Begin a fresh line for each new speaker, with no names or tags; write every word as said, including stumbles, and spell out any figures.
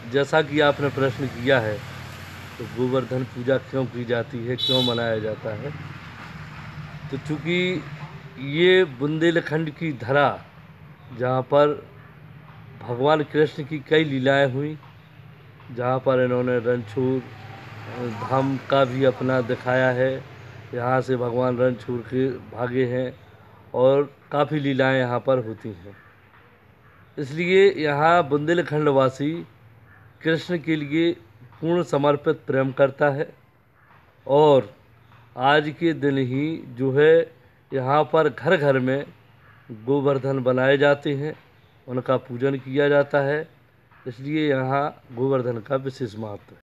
जैसा कि आपने प्रश्न किया है, तो गोवर्धन पूजा क्यों की जाती है, क्यों मनाया जाता है? तो चूँकि ये बुंदेलखंड की धरा, जहाँ पर भगवान कृष्ण की कई लीलाएं हुई, जहाँ पर इन्होंने रणछोड़ धाम का भी अपना दिखाया है। यहाँ से भगवान रणछोड़ के भागे हैं और काफ़ी लीलाएं यहाँ पर होती हैं। इसलिए यहाँ बुंदेलखंड वासी कृष्ण के लिए पूर्ण समर्पित प्रेम करता है और आज के दिन ही जो है यहाँ पर घर घर में गोवर्धन बनाए जाते हैं, उनका पूजन किया जाता है। इसलिए यहाँ गोवर्धन का विशेष महत्व है।